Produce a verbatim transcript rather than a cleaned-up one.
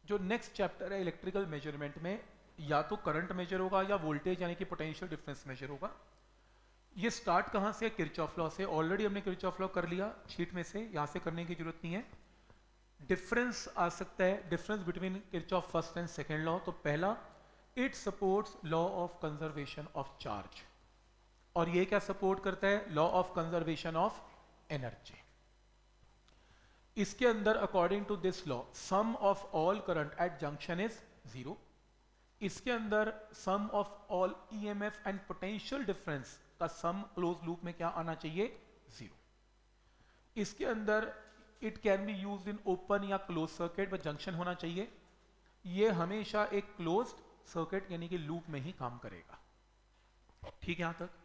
जो next chapter है electrical measurement में, या तो करंट मेजर होगा या वोल्टेज यानी कि पोटेंशियल डिफरेंस मेजर होगा। ये स्टार्ट कहाँ से? किरचॉफ लॉ से। ऑलरेडी हमने किरचॉफ लॉ कर लिया शीट में से, यहाँ से करने की जरूरत नहीं है। डिफरेंस आ सकता है, difference between Kirchhoff first and second law. तो पहला, it supports law of conservation of charge, और ये क्या सपोर्ट करता है? Law of conservation of energy. इसके अंदर according to this law sum of all current at junction is zero. इसके अंदर sum of all EMF and potential difference का सम क्लोज लूप में क्या आना चाहिए? जीरो। इसके अंदर it can be used in open या क्लोज सर्किट, बट जंक्शन होना चाहिए। ये हमेशा एक क्लोज्ड सर्किट यानी कि लूप में ही काम करेगा। ठीक है यहां तक?